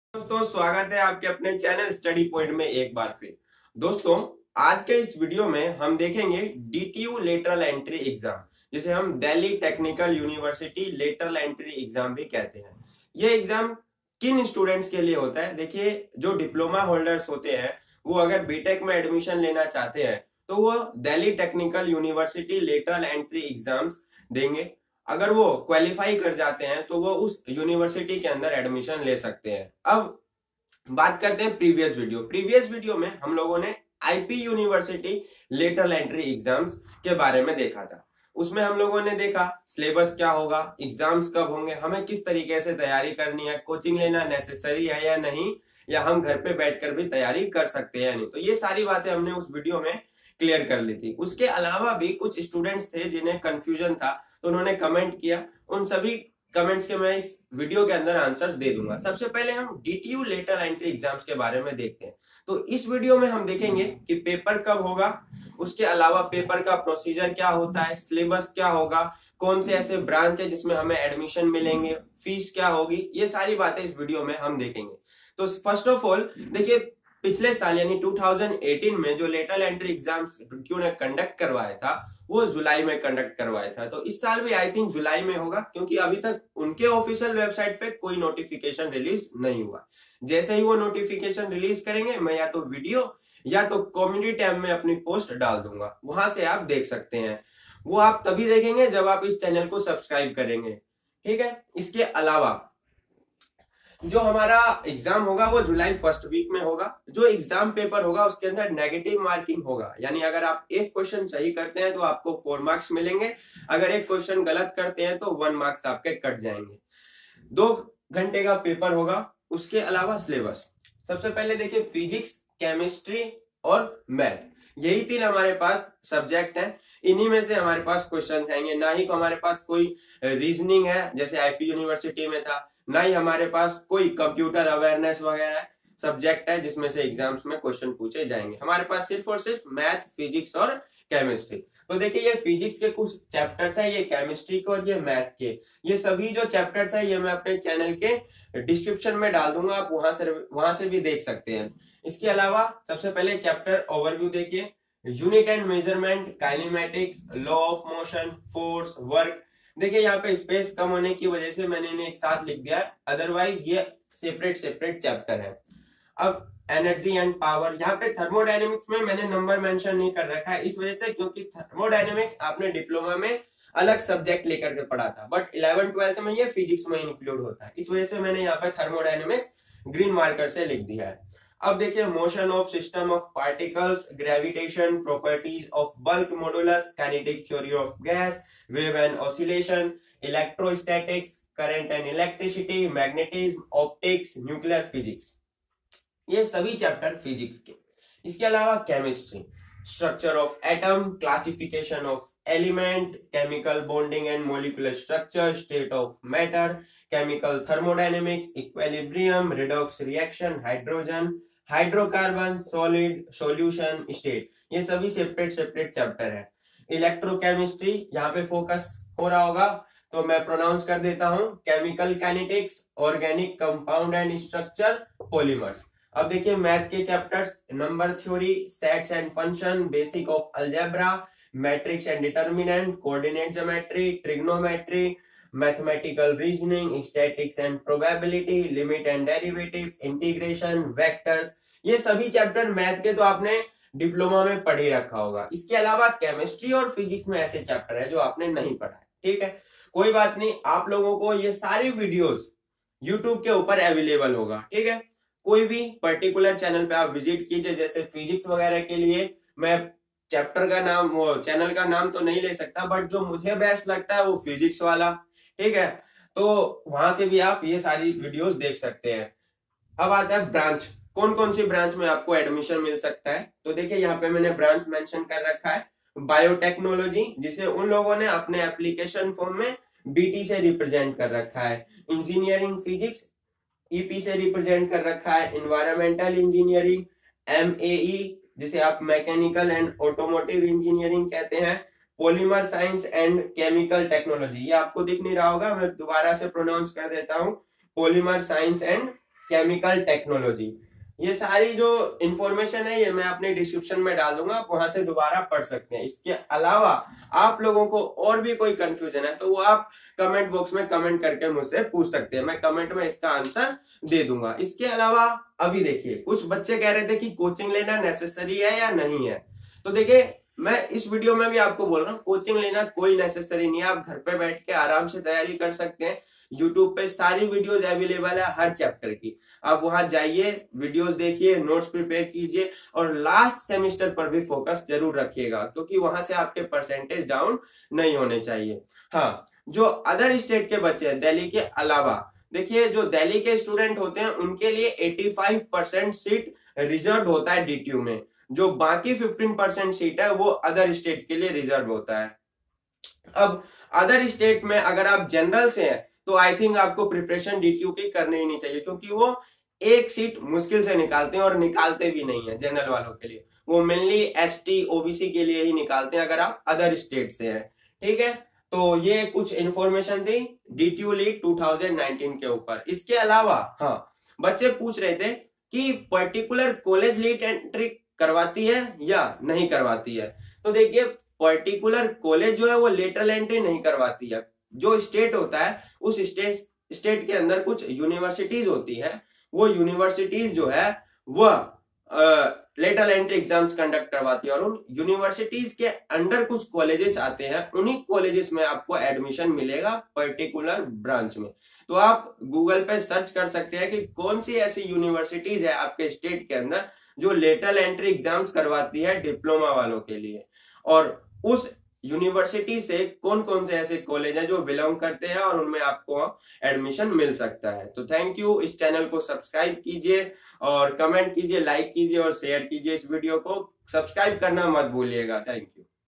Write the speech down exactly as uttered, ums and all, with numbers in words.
दोस्तों स्वागत है आपके अपने चैनल स्टडी पॉइंट में एक बार फिर। दोस्तों आज के इस वीडियो में हम देखेंगे डीटीयू लेटरल एंट्री एग्जाम, जिसे हम Delhi technical university lateral entry exam भी कहते हैं। ये एग्जाम किन स्टूडेंट्स के लिए होता है? देखिए, जो डिप्लोमा होल्डर्स होते हैं वो अगर बीटेक में एडमिशन लेना चाहते हैं तो वो Delhi technical university lateral entry exams देंगे। अगर वो क्वालिफाई कर जाते हैं तो वो उस यूनिवर्सिटी के अंदर एडमिशन ले सकते हैं। अब बात करते हैं प्रीवियस वीडियो प्रीवियस वीडियो में हम लोगों ने IP university lateral entry exams के बारे में देखा था। उसमें हम लोगों ने देखा सिलेबस क्या होगा, एग्जाम्स कब होंगे, हमें किस तरीके से तैयारी करनी है, कोचिंग लेना नेसेसरी है या नहीं, या हम घर पे बैठकर भी तैयारी कर सकते हैं या नहीं। तो ये सारी बातें हमने उस वीडियो में क्लियर कर ली थी। उसके अलावा भी कुछ स्टूडेंट्स थे जिन्हें कंफ्यूजन था, तो उन्होंने कमेंट किया। उन सभी कमेंट्स के मैं इस वीडियो के अंदर आंसर्स दे दूंगा। सबसे पहले हम डीटीयू लेटरल एंट्री एग्जाम्स के बारे में देखते हैं। तो इस वीडियो में हम देखेंगे कि पेपर कब होगा, उसके अलावा पेपर का प्रोसीजर क्या होता है, सिलेबस क्या होगा, कौन से ऐसे ब्रांच है जिसमें हमें एडमिशन मिलेंगे, फीस क्या होगी, ये सारी बातें इस वीडियो में हम देखेंगे। तो फर्स्ट ऑफ ऑल देखिए, पिछले साल यानी दो हज़ार अठारह में जो लेटरल एंट्री एग्जाम्स डीटीयू ने कंडक्ट करवाया था वो जुलाई में कंडक्ट करवाया था। तो इस साल भी आई थिंक जुलाई में होगा, क्योंकि अभी तक उनके ऑफिशियल वेबसाइट पे कोई नोटिफिकेशन रिलीज नहीं हुआ। जैसे ही वो नोटिफिकेशन रिलीज करेंगे मैं या तो वीडियो या तो कम्युनिटी टैब में अपनी पोस्ट डाल दूंगा, वहां से आप देख सकते हैं। वो आप तभी देखेंगे जब आप इस चैनल को सब्सक्राइब करेंगे, ठीक है। इसके अलावा जो हमारा एग्जाम होगा वो जुलाई फर्स्ट वीक में होगा। जो एग्जाम पेपर होगा उसके अंदर नेगेटिव मार्किंग होगा, यानी अगर आप एक क्वेश्चन सही करते हैं तो आपको फोर मार्क्स मिलेंगे, अगर एक क्वेश्चन गलत करते हैं तो वन मार्क्स आपके कट जाएंगे। दो घंटे का पेपर होगा। उसके अलावा सिलेबस, सबसे पहले देखिए फिजिक्स, केमिस्ट्री और मैथ, यही तीन हमारे पास सब्जेक्ट हैं। इन्हीं में से हमारे पास क्वेश्चन आएंगे। ना ही को हमारे पास कोई रीजनिंग है जैसे आईपी यूनिवर्सिटी में था, ना ही हमारे पास कोई कंप्यूटर अवेयरनेस वगैरह सब्जेक्ट है जिसमें से एग्जाम्स में क्वेश्चन पूछे जाएंगे। हमारे पास सिर्फ और सिर्फ मैथ, फिजिक्स और केमिस्ट्री। तो देखिए, ये फिजिक्स के कुछ चैप्टर्स है, ये केमिस्ट्री के और ये मैथ के। ये सभी जो चैप्टर्स है ये मैं अपने चैनल के डिस्क्रिप्शन में डाल दूंगा, आप वहां से वहां से भी देख सकते हैं। इसके अलावा सबसे पहले चैप्टर ओवरव्यू देखिए, unit and measurement, kinematics, law of motion, force, work. देखिए यहाँ पे स्पेस कम होने की वजह से मैंने इन्हें एक साथ लिख दिया है, अदरवाइज ये सेपरेट सेपरेट चैप्टर है। अब एनर्जी एंड पावर, यहाँ पे थर्मोडायनेमिक्स में मैंने नंबर मेंशन नहीं कर रखा है, इस वजह से क्योंकि थर्मोडायनेमिक्स आपने डिप्लोमा में अलग सब्जेक्ट लेकर के पढ़ा था, बट इलेवन ट्वेल्थ में ये फिजिक्स में इंक्लूड होता है, इस वजह से मैंने यहाँ पे थर्मोडायनेमिक्स ग्रीन मार्कर से लिख दिया है। अब देखिए, motion of system of particles, gravitation, properties of bulk modulus, kinetic theory of gas, wave and oscillation, electrostatics, current and electricity, magnetism, optics, nuclear physics, ये सभी चैप्टर फिजिक्स के। इसके अलावा chemistry, structure of atom, classification of element, chemical bonding and molecular structure, state of matter, chemical thermodynamics, equilibrium, redox reaction, hydrogen, hydrocarbon, solid, solution, state, ये सभी separate separate chapter है। Electrochemistry यहाँ पे focus हो रहा होगा, तो मैं प्रोनाउंस कर देता हूं, chemical kinetics, organic compound and structure, polymers. अब देखिए मैथ के chapters, number theory, sets and function, basic of algebra, matrix and determinant, coordinate geometry, trigonometry, mathematical reasoning, statics and probability, limit and derivatives, integration, vectors, ये सभी chapter math के तो आपने diploma में पढ़ ही रखा होगा। इसके अलावा केमिस्ट्री और फिजिक्स में ऐसे चैप्टर है जो आपने नहीं पढ़ा है, ठीक है, कोई बात नहीं, आप लोगों को ये सारी वीडियोस यूट्यूब के ऊपर अवेलेबल होगा, ठीक है। कोई भी पर्टिकुलर चैनल पे आप विजिट कीजिए, जैसे फिजिक्स वगैरह के लिए मैं चैप्टर का नाम, वो चैनल का नाम तो नहीं ले सकता, बट जो मुझे बेस्ट लगता है वो फिजिक्स वाला, ठीक है, तो वहां से भी आप ये सारी वीडियोस देख सकते हैं। अब आता है ब्रांच, कौन कौन सी ब्रांच में आपको एडमिशन मिल सकता है। तो देखिए यहाँ पे मैंने ब्रांच मेंशन कर रखा है, बायोटेक्नोलॉजी, जिसे उन लोगों ने अपने एप्लीकेशन फॉर्म में बीटी से रिप्रेजेंट कर रखा है। इंजीनियरिंग फिजिक्स ईपी से रिप्रेजेंट कर रखा है। एनवायरमेंटल इंजीनियरिंग एमएई, जिसे आप मैकेनिकल एंड ऑटोमोटिव इंजीनियरिंग कहते हैं। Polymer science and chemical technology, ये आपको दिख नहीं रहा होगा, मैं दोबारा से प्रोनाउंस कर देता हूं, polymer science and chemical technology. ये सारी जो इंफॉर्मेशन है ये मैं अपने डिस्क्रिप्शन में डाल दूंगा, आप वहां से दोबारा पढ़ सकते हैं। इसके अलावा आप लोगों को और भी कोई कंफ्यूजन है तो वो आप कमेंट बॉक्स में कमेंट करके मुझसे पूछ सकते हैं, मैं कमेंट में इसका आंसर दे दूंगा। इसके अलावा अभी देखिए कुछ बच्चे कह रहे थे कि कोचिंग लेना नेसेसरी है या नहीं है, तो देखिए मैं इस वीडियो में भी आपको बोल रहा हूँ कोचिंग लेना कोई नेसेसरी नहीं है, आप घर पे बैठ के आराम से तैयारी कर सकते हैं। यूट्यूब पे सारी वीडियोस अवेलेबल है हर चैप्टर की, आप वहां जाइए, वीडियोस देखिए, नोट्स प्रिपेयर कीजिए और लास्ट सेमेस्टर पर भी फोकस जरूर रखिएगा क्योंकि वहां से आपके परसेंटेज डाउन नहीं होने चाहिए। हाँ, जो अदर स्टेट के बच्चे हैं दिल्ली के अलावा, देखिए जो दिल्ली के स्टूडेंट होते हैं उनके लिए पचासी परसेंट सीट रिजर्व होता है डीटीयू में, जो बाकी पंद्रह परसेंट सीट है वो अदर स्टेट के लिए रिजर्व होता है। अब अदर स्टेट में अगर आप जनरल से हैं तो आई थिंक आपको प्रिपरेशन डीटीयू की करनी ही नहीं चाहिए क्योंकि वो एक सीट मुश्किल से निकालते हैं और निकालते भी नहीं है जनरल वालों के लिए, वो मेनली एसटी ओबीसी के लिए ही निकालते हैं अगर आप अदर स्टेट से हैं। ठीक है, तो ये कुछ इंफॉर्मेशन थी DTU LEET two thousand nineteen के ऊपर। इसके अलावा हाँ, बच्चे पूछ रहे थे कि पर्टिकुलर कॉलेज लीट एंट्री करवाती है या नहीं करवाती है, तो देखिए पर्टिकुलर कॉलेज जो है वो लेटरल एंट्री नहीं करवाती है। जो स्टेट होता है उस स्टेट स्टेट के अंदर कुछ यूनिवर्सिटीज होती है, वो यूनिवर्सिटीज जो है वह लेटरल एंट्री एग्जाम्स कंडक्ट करवाती है और उन यूनिवर्सिटीज के अंडर कुछ कॉलेजेस आते हैं, उन्हीं कॉलेजेस में आपको एडमिशन मिलेगा पर्टिकुलर ब्रांच में। तो आप गूगल पे सर्च कर सकते हैं कि कौन सी ऐसी यूनिवर्सिटीज है आपके स्टेट के अंदर जो लेटरल एंट्री एग्जाम्स करवाती है डिप्लोमा वालों के लिए, और उस यूनिवर्सिटी से कौन कौन से ऐसे कॉलेज हैं जो बिलोंग करते हैं और उनमें आपको एडमिशन मिल सकता है। तो थैंक यू, इस चैनल को सब्सक्राइब कीजिए और कमेंट कीजिए, लाइक कीजिए और शेयर कीजिए इस वीडियो को, सब्सक्राइब करना मत भूलिएगा। Thank you.